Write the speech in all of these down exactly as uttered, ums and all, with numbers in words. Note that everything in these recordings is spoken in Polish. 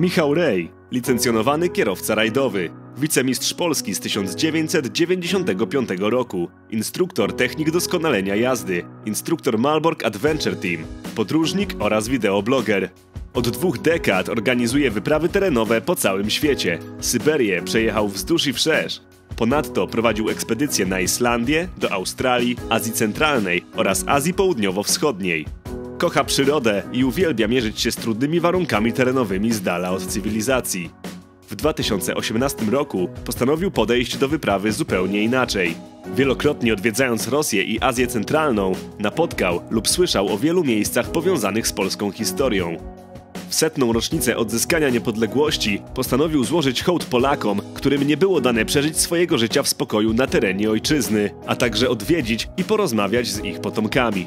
Michał Rej, licencjonowany kierowca rajdowy, wicemistrz Polski z tysiąc dziewięćset dziewięćdziesiątego piątego roku, instruktor technik doskonalenia jazdy, instruktor Malbork Adventure Team, podróżnik oraz wideobloger. Od dwóch dekad organizuje wyprawy terenowe po całym świecie. Syberię przejechał wzdłuż i wszerz. Ponadto prowadził ekspedycje na Islandię, do Australii, Azji Centralnej oraz Azji Południowo-Wschodniej. Kocha przyrodę i uwielbia mierzyć się z trudnymi warunkami terenowymi z dala od cywilizacji. W dwa tysiące osiemnastym roku postanowił podejść do wyprawy zupełnie inaczej. Wielokrotnie odwiedzając Rosję i Azję Centralną, napotkał lub słyszał o wielu miejscach powiązanych z polską historią. W setną rocznicę odzyskania niepodległości postanowił złożyć hołd Polakom, którym nie było dane przeżyć swojego życia w spokoju na terenie ojczyzny, a także odwiedzić i porozmawiać z ich potomkami.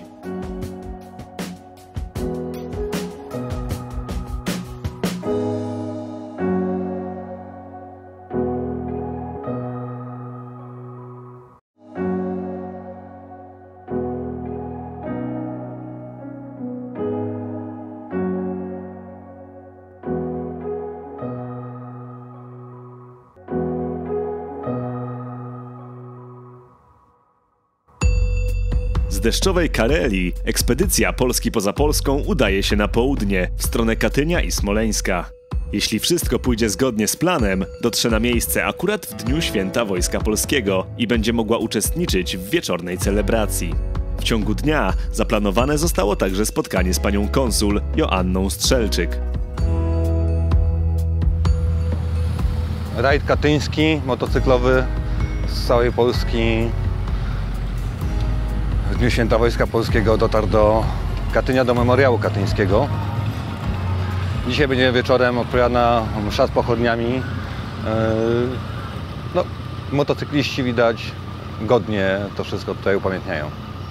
Z deszczowej Karelii ekspedycja Polski poza Polską udaje się na południe, w stronę Katynia i Smoleńska. Jeśli wszystko pójdzie zgodnie z planem, dotrze na miejsce akurat w dniu święta Wojska Polskiego i będzie mogła uczestniczyć w wieczornej celebracji. W ciągu dnia zaplanowane zostało także spotkanie z panią konsul Joanną Strzelczyk. Rajd katyński, motocyklowy z całej Polski. W dniu święta Wojska Polskiego dotarł do Katynia, do memoriału katyńskiego. Dzisiaj będzie wieczorem odpowiadana msza z pochodniami. No, motocykliści widać godnie to wszystko tutaj upamiętniają.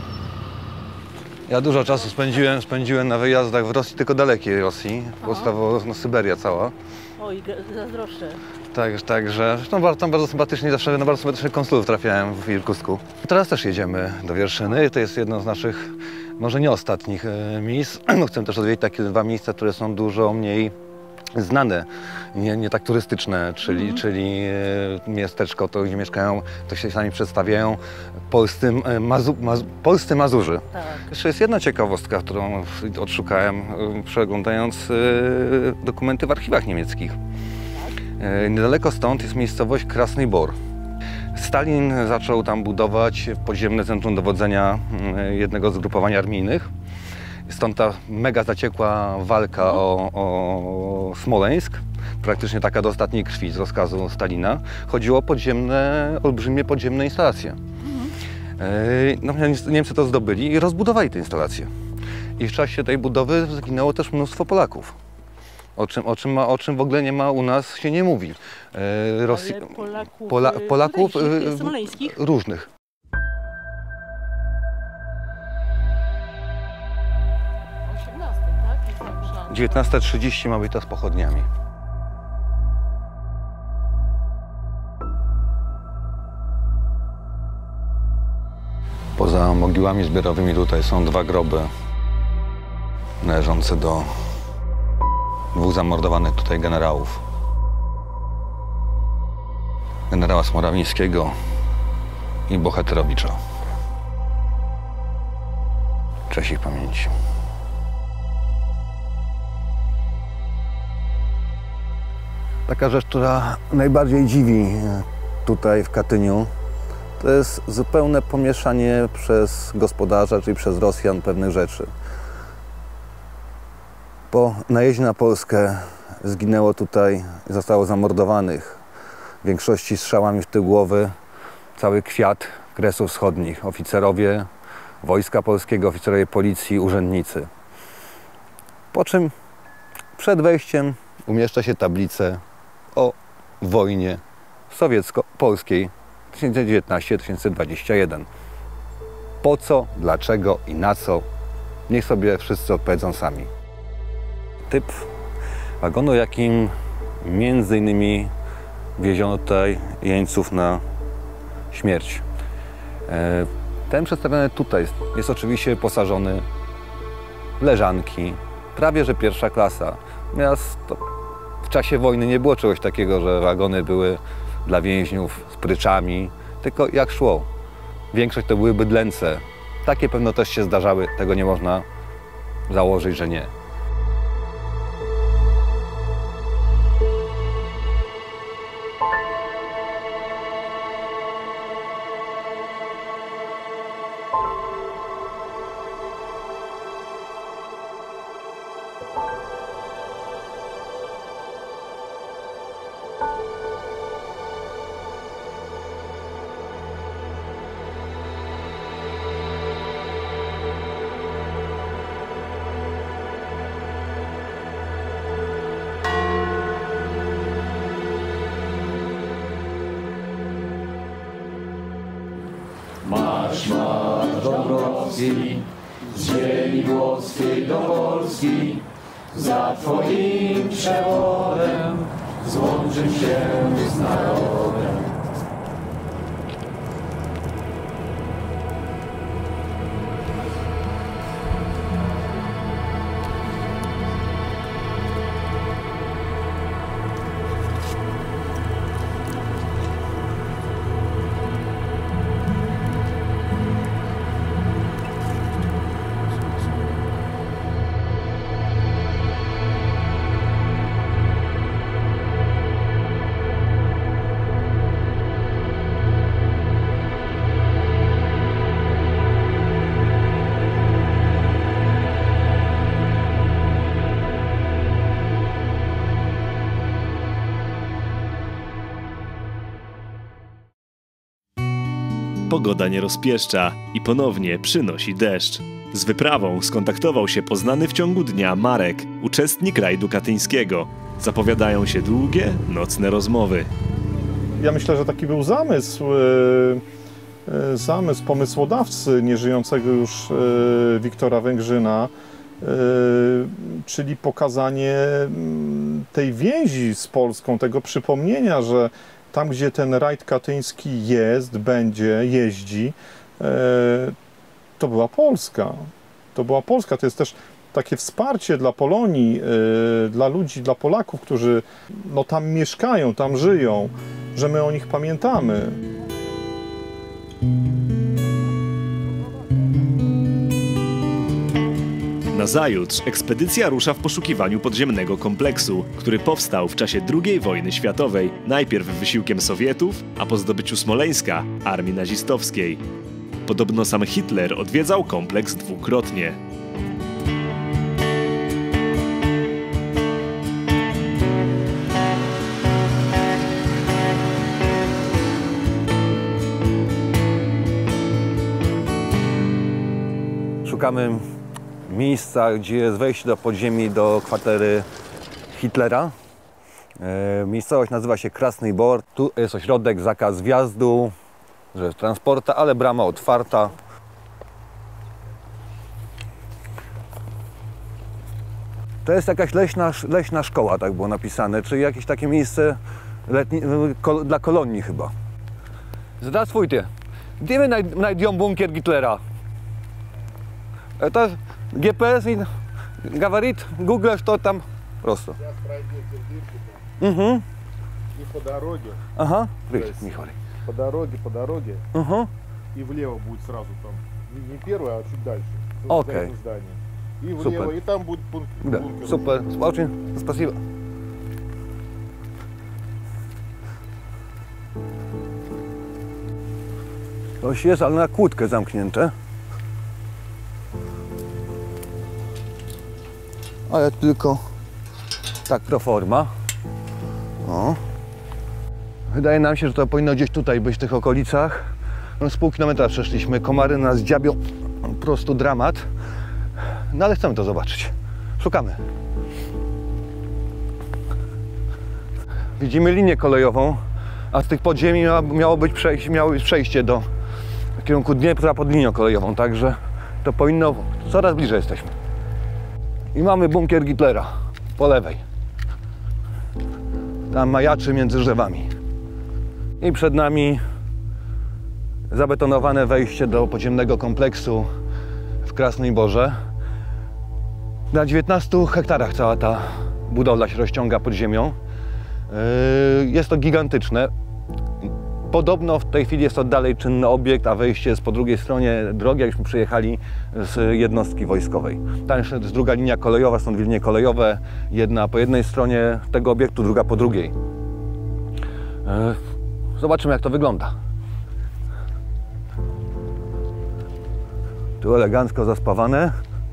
Ja dużo czasu spędziłem, spędziłem na wyjazdach w Rosji, tylko dalekiej Rosji, podstawowo no, Syberia cała. Oj, zazdroszczę. Tak, także no, tam bardzo sympatycznie, zawsze na bardzo sympatycznych konsulów trafiałem w Irkusku. Teraz też jedziemy do Wierszyny. To jest jedno z naszych, może nie ostatnich e, miejsc. No, chcę też odwiedzić takie dwa miejsca, które są dużo mniej znane, nie, nie tak turystyczne, czyli, mm. czyli e, miasteczko, to gdzie mieszkają, to się sami przedstawiają, polscy, e, mazu, mazu, polscy Mazurzy. Tak. Jeszcze jest jedna ciekawostka, którą odszukałem, e, przeglądając e, dokumenty w archiwach niemieckich. E, niedaleko stąd jest miejscowość Krasny Bor. Stalin zaczął tam budować podziemne centrum dowodzenia e, jednego z zgrupowań armijnych. Stąd ta mega zaciekła walka o, o Smoleńsk, praktycznie taka do ostatniej krwi z rozkazu Stalina. Chodziło o podziemne, olbrzymie podziemne instalacje. No, Niemcy to zdobyli i rozbudowali te instalacje. I w czasie tej budowy zginęło też mnóstwo Polaków. O czym, o czym, o czym w ogóle nie ma u nas, się nie mówi. Rosji... Polaków, Pola... Polaków smoleńskich? Różnych. dziewiętnasta trzydzieści ma być to z pochodniami. Poza mogiłami zbiorowymi tutaj są dwa groby należące do dwóch zamordowanych tutaj generałów. Generała Smorawińskiego i Bohaterowicza. Cześć ich pamięci. Taka rzecz, która najbardziej dziwi tutaj w Katyniu, to jest zupełne pomieszanie przez gospodarza, czyli przez Rosjan pewnych rzeczy. Po najeździe na Polskę zginęło tutaj, zostało zamordowanych, w większości strzałami w tył głowy, cały kwiat Kresów Wschodnich, oficerowie Wojska Polskiego, oficerowie policji, urzędnicy. Po czym przed wejściem umieszcza się tablicę o wojnie sowiecko-polskiej tysiąc dziewiętnaście do tysiąc dwudziestego pierwszego. Po co, dlaczego i na co? Niech sobie wszyscy odpowiedzą sami. Typ wagonu, jakim między innymi wieziono tutaj jeńców na śmierć. Ten przedstawiony tutaj jest oczywiście wyposażony w leżanki, prawie że pierwsza klasa. Natomiast to w czasie wojny nie było czegoś takiego, że wagony były dla więźniów z pryczami, tylko jak szło. Większość to były bydlęce. Takie pewno też się zdarzały, tego nie można założyć, że nie. Marsz, marsz Dąbrowski, z ziemi włoskiej do Polski, za Twoim przewodem złączy się z narodem. Pogoda nie rozpieszcza i ponownie przynosi deszcz. Z wyprawą skontaktował się poznany w ciągu dnia Marek, uczestnik rajdu katyńskiego. Zapowiadają się długie, nocne rozmowy. Ja myślę, że taki był zamysł, yy, zamysł pomysłodawcy nieżyjącego już yy, Wiktora Węgrzyna, yy, czyli pokazanie tej więzi z Polską, tego przypomnienia, że tam, gdzie ten rajd katyński jest, będzie, jeździ, to była Polska. To była Polska. To jest też takie wsparcie dla Polonii, dla ludzi, dla Polaków, którzy no, tam mieszkają, tam żyją, że my o nich pamiętamy. Nazajutrz ekspedycja rusza w poszukiwaniu podziemnego kompleksu, który powstał w czasie drugiej wojny światowej, najpierw wysiłkiem Sowietów, a po zdobyciu Smoleńska armii nazistowskiej. Podobno sam Hitler odwiedzał kompleks dwukrotnie. Szukamy miejsca, gdzie jest wejście do podziemi, do kwatery Hitlera. E, miejscowość nazywa się Krasny Bor. Tu jest ośrodek, zakaz wjazdu, że jest transporta, ale brama otwarta. To jest jakaś leśna, leśna szkoła, tak było napisane, czyli jakieś takie miejsce letni, kol, dla kolonii chyba. Здравствуйте. Gdzie my znajdziemy bunkier Hitlera? Это джи пи эс говорит, Google, что там просто. Сейчас пройдете в дырку там. Угу. И по дороге. Ага. Есть, по дороге, по дороге. Угу. И влево будет сразу там. Не, не первое, а чуть дальше. Окей. Okay. Здание. И влево, Супер. и там будет бункер. Да. Бункер. Супер. Очень спасибо. Coś jest, ale na kłódkę zamknięte. Ale tylko tak pro forma. O. Wydaje nam się, że to powinno gdzieś tutaj być w tych okolicach. No, z pół kilometra przeszliśmy, komary nas dziabią, po prostu dramat. No ale chcemy to zobaczyć. Szukamy. Widzimy linię kolejową, a z tych podziemi miało być przejście, miało być przejście do w kierunku Dniepra pod linią kolejową, także to powinno, coraz bliżej jesteśmy. I mamy bunkier Hitlera po lewej. Tam majaczy między drzewami. I przed nami zabetonowane wejście do podziemnego kompleksu w Krasnej Borze. Na dziewiętnastu hektarach cała ta budowla się rozciąga pod ziemią. Jest to gigantyczne. Podobno w tej chwili jest to dalej czynny obiekt, a wejście jest po drugiej stronie drogi, jakbyśmy przyjechali z jednostki wojskowej. Tam jeszcze jest druga linia kolejowa, są dwie linie kolejowe, jedna po jednej stronie tego obiektu, druga po drugiej. Zobaczymy, jak to wygląda. Tu elegancko zaspawane.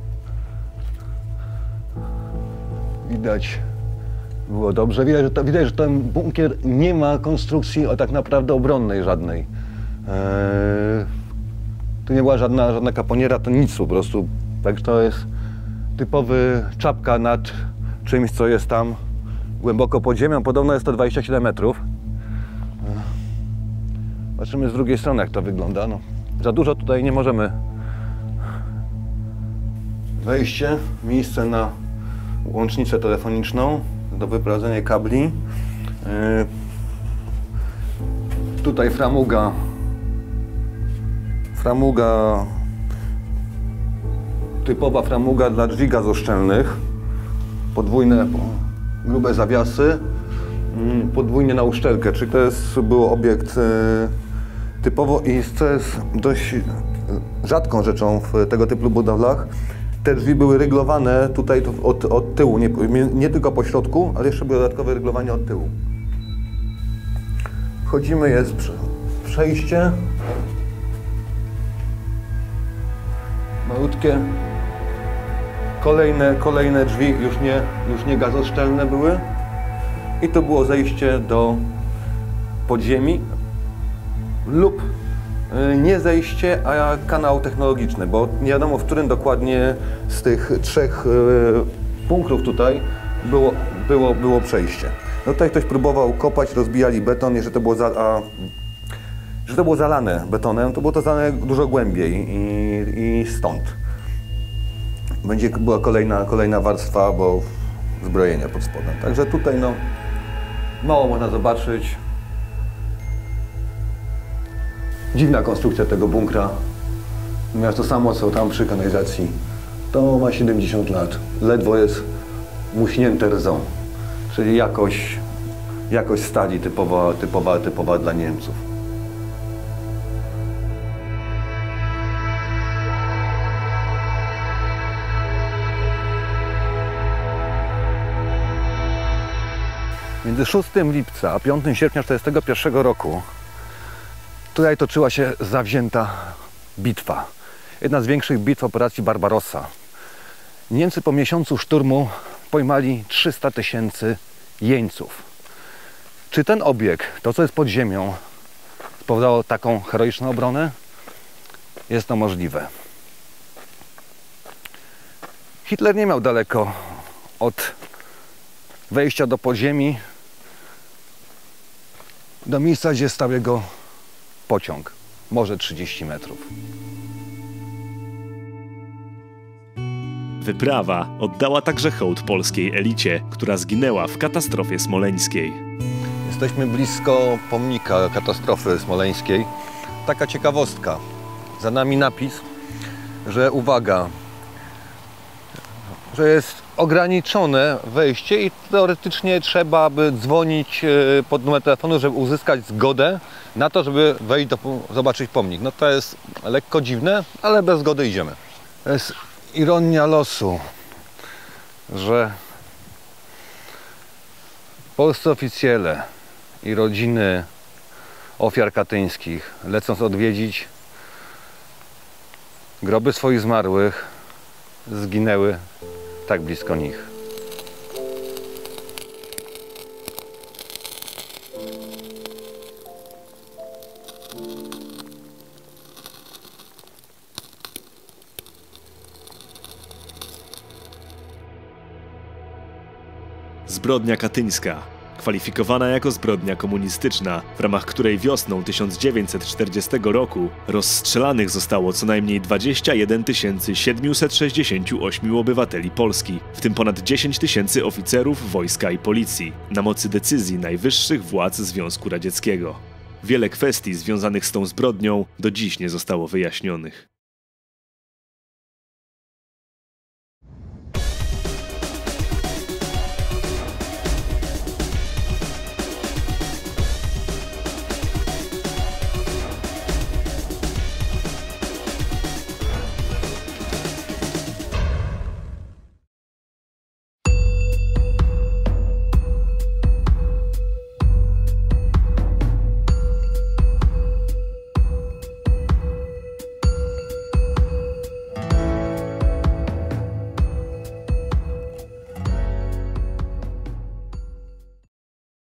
Widać, było dobrze. Widać, że, to, widać, że ten bunkier nie ma konstrukcji o tak naprawdę obronnej żadnej. Eee, tu nie była żadna, żadna kaponiera, to nic po prostu. Tak, to jest typowy czapka nad czymś, co jest tam głęboko pod ziemią. Podobno jest to dwadzieścia siedem metrów. Eee, patrzymy z drugiej strony, jak to wygląda. No, za dużo tutaj nie możemy. Wejście, miejsce na łącznicę telefoniczną do wyprowadzenia kabli. Yy, tutaj framuga. Framuga. Typowa framuga dla drzwi gazoszczelnych. Podwójne, grube zawiasy. Yy, podwójnie na uszczelkę. Czyli to jest, był obiekt yy, typowo i co jest dość rzadką rzeczą w tego typu budowlach. Te drzwi były ryglowane tutaj od, od tyłu, nie, nie tylko po środku, ale jeszcze były dodatkowe ryglowanie od tyłu. Wchodzimy, jest przejście. Malutkie. Kolejne, kolejne drzwi już nie, już nie gazoszczelne były. I to było zejście do podziemi lub nie zejście, a kanał technologiczny, bo nie wiadomo, w którym dokładnie z tych trzech punktów tutaj było, było, było przejście. No tutaj ktoś próbował kopać, rozbijali beton, jeżeli to było, za, a, że to było zalane betonem, to było to zalane dużo głębiej i, i stąd będzie była kolejna, kolejna warstwa, bo zbrojenia pod spodem. Także tutaj no, mało można zobaczyć. Dziwna konstrukcja tego bunkra. Natomiast to samo, co tam przy kanalizacji. To ma siedemdziesiąt lat. Ledwo jest muśnięte rzą. Czyli jakość, jakość stali typowa, typowa, typowa dla Niemców. Między szóstym lipca a piątym sierpnia tysiąc dziewięćset czterdziestego pierwszego roku tutaj toczyła się zawzięta bitwa. Jedna z większych bitw operacji Barbarossa. Niemcy po miesiącu szturmu pojmali trzysta tysięcy jeńców. Czy ten obiekt, to co jest pod ziemią, spowodowało taką heroiczną obronę? Jest to możliwe. Hitler nie miał daleko od wejścia do podziemi, do miejsca, gdzie stał jego pociąg, może trzydzieści metrów. Wyprawa oddała także hołd polskiej elicie, która zginęła w katastrofie smoleńskiej. Jesteśmy blisko pomnika katastrofy smoleńskiej. Taka ciekawostka. Za nami napis, że uwaga, że jest ograniczone wejście i teoretycznie trzeba by dzwonić pod numer telefonu, żeby uzyskać zgodę na to, żeby wejść do, zobaczyć pomnik. No to jest lekko dziwne, ale bez zgody idziemy. To jest ironia losu, że polscy oficjele i rodziny ofiar katyńskich, lecąc odwiedzić groby swoich zmarłych, zginęły tak blisko nich. Zbrodnia katyńska, kwalifikowana jako zbrodnia komunistyczna, w ramach której wiosną tysiąc dziewięćset czterdziestego roku rozstrzelanych zostało co najmniej dwadzieścia jeden tysięcy siedemset sześćdziesiąt osiem obywateli Polski, w tym ponad dziesięć tysięcy oficerów wojska i policji, na mocy decyzji najwyższych władz Związku Radzieckiego. Wiele kwestii związanych z tą zbrodnią do dziś nie zostało wyjaśnionych.